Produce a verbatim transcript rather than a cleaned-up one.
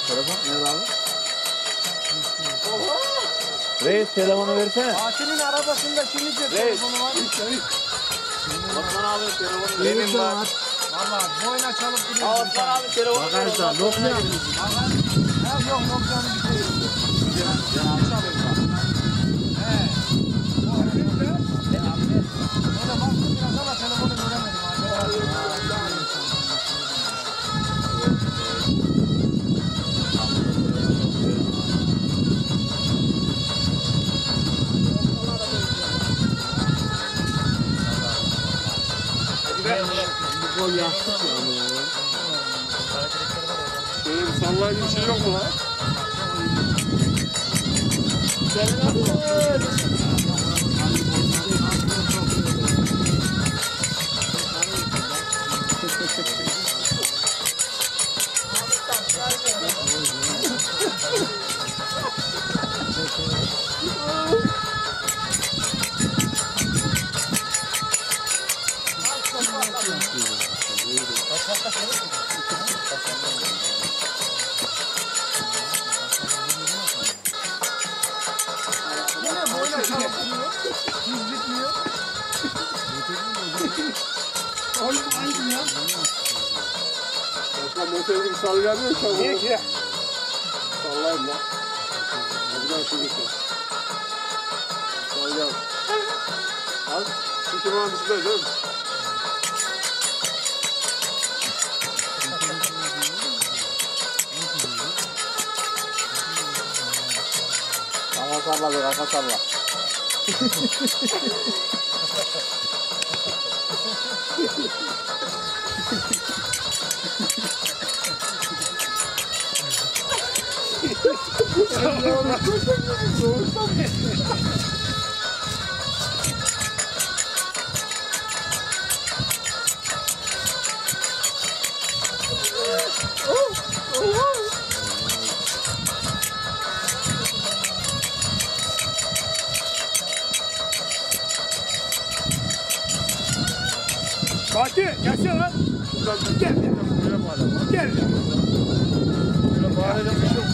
Telefon nerede abi? Reis telefonu versene. Fatih'in arabasında kimin telefonu var? Osman abi telefonu benim var. Valla boyuna çalıp duruyor. Osman abi telefonu ver. Bakarsa Nokia mı? Ha yok Nokia'nın bir şey yok. Ben abi çalıyorum bak. He. O herifle. Öyle baktım biraz ama telefonu göremedim. Bu gol yaptık ya ama ya. Böyle bir sallayıcı bir şey yok mu lan? Yine boyuna çalıp duruyor. Hiç bitmiyor. Oğlum aynı ya. Başka motor gibi sallayamıyor ki. Niye ki? Sallayayım lan. Buradan şunu sal. Sallayalım. Al. Şu kemanın dışında değil mi? Kafa salla be kafa salla. Fatih gelsene lan. Gel. Buraya bağlı. Gel. Buraya bağlı bir şey yok.